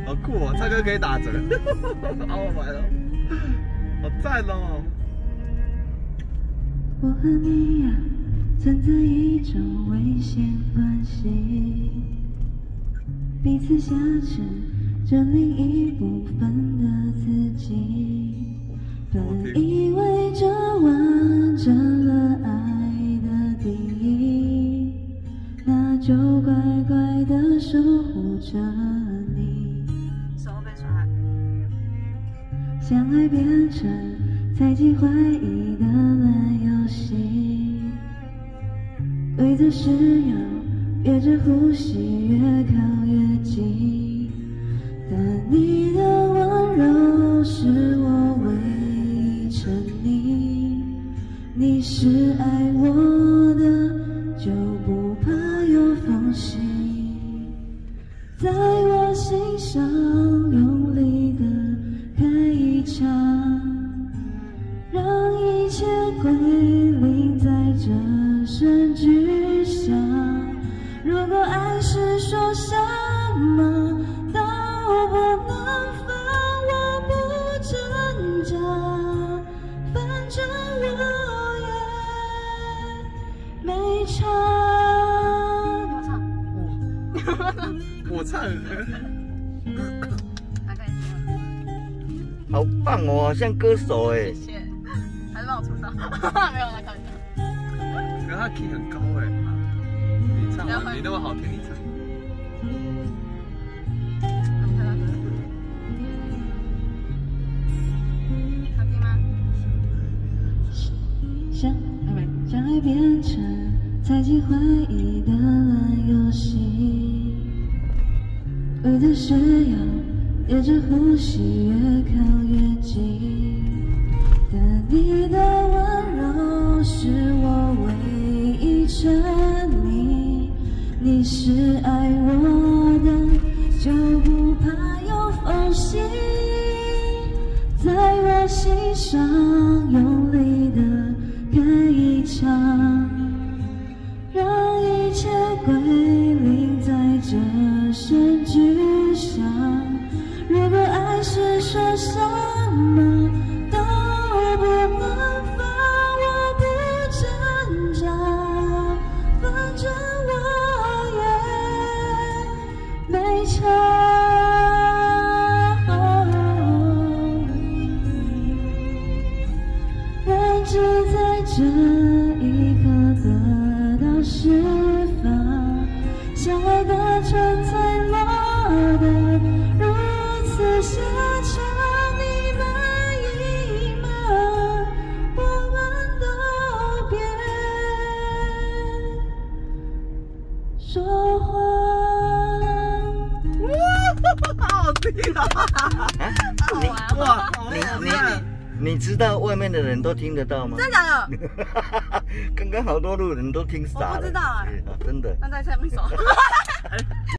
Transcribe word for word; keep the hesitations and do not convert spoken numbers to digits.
好酷哦，唱歌可以打折，好好玩哦，好赞哦。 我和你呀、啊，存在一种危险关系，彼此挟持着另一部分的自己，本以为这完整了爱的定义，那就乖乖的守护着你。 手被甩， 相爱变成猜忌怀疑的烂游戏，规则是要憋着呼吸越靠越近，但你的温柔是我唯一沉溺，你是爱我的就不怕有缝隙，在我心上用力的开一场，让一切归零在这声巨响。如果爱是说什么都不能放，我不挣扎，反正我也没差。 我唱， 大概是好棒哦，好像歌手哎。 谢谢，还是帮我出道？没有来看一下。 可是他 key 很高哎，你唱完你那么好听，你唱。 好听吗？ 相相爱变成猜忌怀疑的烂游戏，规则是要憋着呼吸越靠越近，但你的温柔是我唯一沉溺，你是爱我的就不怕有缝隙，在我心上用力的开一场，让一切归零在这声巨响。如果爱是说什么都不能放，我不挣扎，反正我也没差。人只在这一刻得到释放，相爱的船才落得如此下场，你们隐瞒，我们都别说谎。 好好听啊！ 你哇， 你你你知道外面的人都听得到吗？ 真的假的？ 刚刚好多路人都听傻了。 我不知道哎、 啊，真的。 那再唱一首。